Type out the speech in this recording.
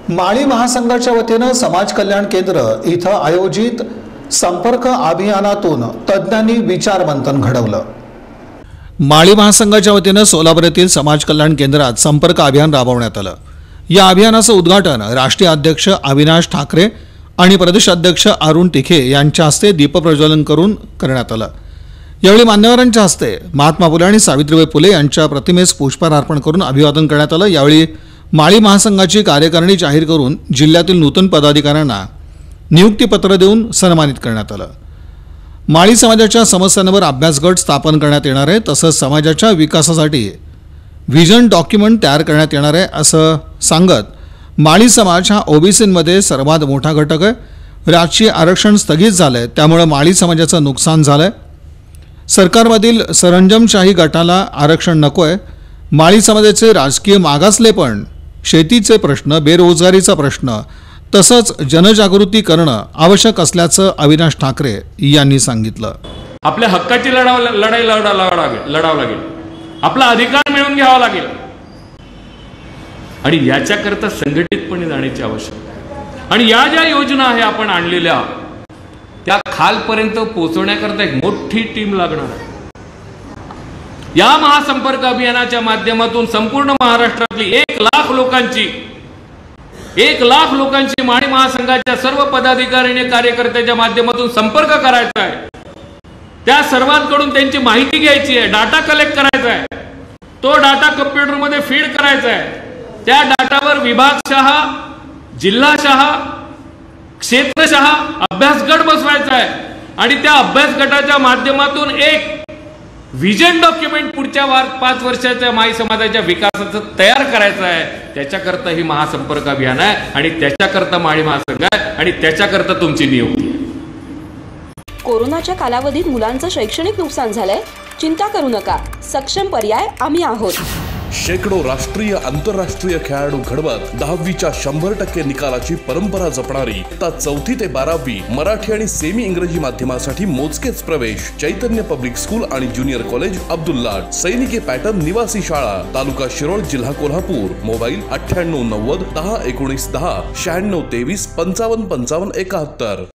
माळी महासंघाच्या वतीनं समाज कल्याण केंद्र इथं आयोजित संपर्क अभियानातून तज्ञांनी विचार मंथन घडवलं। माळी महासंघाच्या वतीनं सोलापूर येथील समाज कल्याण केंद्रात संपर्क अभियान राबवण्यात आलं। या अभियानाचं उद्घाटन राष्ट्रीय अध्यक्ष अविनाश ठाकरे आणि प्रदेश अध्यक्ष अरुण तिखे यांच्या हस्ते दीपप्रज्वलन करून करण्यात आलं। यावेळी मान्यवरांच्या हस्ते महात्मा फुले आणि सावित्रीबाई फुले यांच्या प्रतिमेस पुष्पहार अर्पण करून अभिवादन करण्यात आलं। यावेळी माळी महासंघाची कार्यकारिणी जाहीर करून जिल्ह्यातील नूतन पदाधिकाऱ्यांना नियुक्तीपत्र देऊन सन्मानित करण्यात आलं। माळी समाजाच्या समस्यांवर अभ्यासगट स्थापन करण्यात येणार आहे, तसंच समाजाच्या विकासासाठी व्हिजन डॉक्युमेंट तयार करण्यात येणार आहे असं सांगत माळी समाज हा ओबीसीमध्ये सर्वात मोठा घटक आहे। राजकीय आरक्षण स्थगित झालंय, त्यामुळे माळी समाजाचं नुकसान झालंय। सरकारमधील सरंजामशाही गटाला आरक्षण नकोय। माळी समाजाचे राजकीय मागासलेपण, शेतीचे प्रश्न, बेरोजगारीचा प्रश्न तसंच जनजागृती करणं आवश्यक असल्याचं अविनाश ठाकरे यांनी सांगितलं। आपल्या हक्काची लढाई लढावं लागेल, आपला अधिकार मिळवून घ्यावा लागेल आणि याच्याकरता संघटितपणे जाण्याची आवश्यकता। आणि या ज्या योजना आहे आपण आणलेल्या त्या खालपर्यंत पोहोचवण्याकरता एक मोठी टीम लागणार आहे। या महासंपर्क अभियानाच्या माध्यमातून संपूर्ण महाराष्ट्रातली 1 लाख लोकांची माळी महासंघाच्या सर्व पदाधिकारी आणि कार्यकर्त्याच्या माध्यमातून संपर्क करायचा आहे। त्या सर्वांकडून त्यांची माहिती घ्यायची आहे, डाटा कलेक्ट करायचा आहे, तो डाटा कम्प्युटरमध्ये फीड करायचा आहे। त्या डाटावर विभागशः, जिल्हाशः, क्षेत्रशः अभ्यास गट बसवायचा आहे आणि त्या अभ्यास गटाच्या माध्यमातून एक व्हिजन डॉक्युमेंट पुढच्या 5 वर्षाच्या माळी समाजाच्या विकासाचं तयार करायचं आहे। त्याच्याकरता ही महासंपर्क अभियान आहे आणि त्याच्याकरता माळी महासंघ आहे आणि त्याच्याकरता तुमची नियुक्ती आहे। कोरोनाच्या कालावधीत मुलांचं शैक्षणिक नुकसान झालंय, चिंता करू नका, सक्षम पर्याय आम्ही आहोत। शेकडो राष्ट्रीय आंतरराष्ट्रीय खेळाडू घडवत 10वीच्या 100% निकालाची परंपरा जपणारी आता 4थी ते 12वी मराठी आणि सेमी इंग्रजी माध्यमासाठी मोजकेच प्रवेश चैतन्य पब्लिक स्कूल आणि ज्युनियर कॉलेज अब्दुल्ला सैनिकी पॅटर्न निवासी शाळा तालुका शिरोळ जिल्हा कोल्हापूर। मोबाईल 9890 10 19 10 96 23 55 55 71।